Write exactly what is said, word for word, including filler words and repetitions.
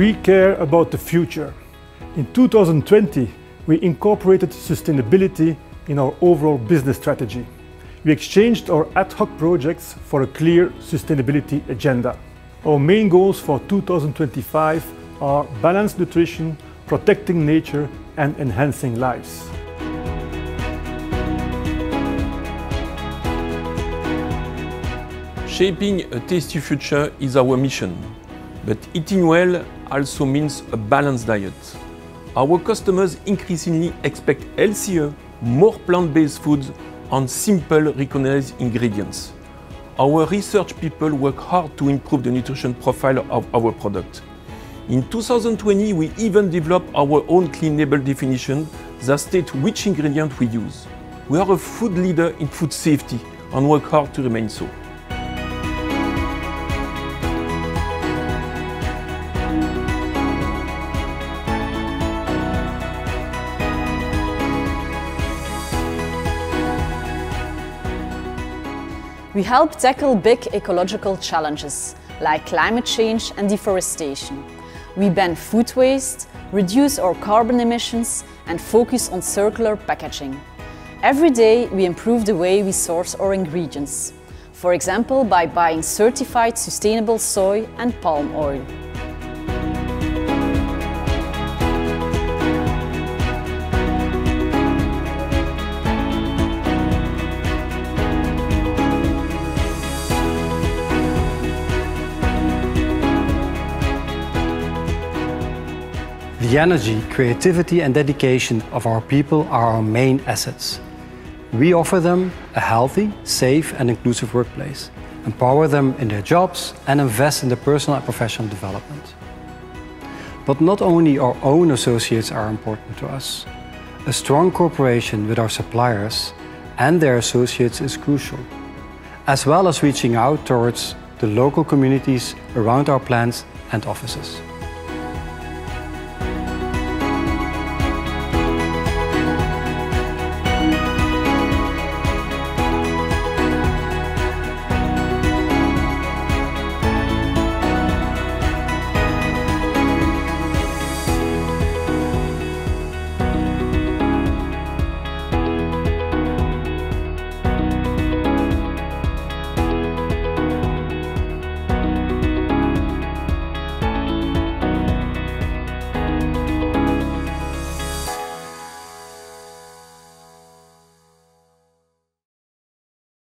We care about the future. In two thousand twenty, we incorporated sustainability in our overall business strategy. We exchanged our ad hoc projects for a clear sustainability agenda. Our main goals for two thousand twenty-five are balanced nutrition, protecting nature and enhancing lives. Shaping a tasty future is our mission, but eating well also means a balanced diet. Our customers increasingly expect healthier, more plant-based foods and simple, recognized ingredients. Our research people work hard to improve the nutrition profile of our product. In two thousand twenty, we even developed our own clean label definition that states which ingredient we use. We are a food leader in food safety and work hard to remain so. We help tackle big ecological challenges like climate change and deforestation. We ban food waste, reduce our carbon emissions and focus on circular packaging. Every day we improve the way we source our ingredients, for example by buying certified sustainable soy and palm oil. The energy, creativity and dedication of our people are our main assets. We offer them a healthy, safe and inclusive workplace, empower them in their jobs and invest in their personal and professional development. But not only our own associates are important to us. A strong cooperation with our suppliers and their associates is crucial, as well as reaching out towards the local communities around our plants and offices.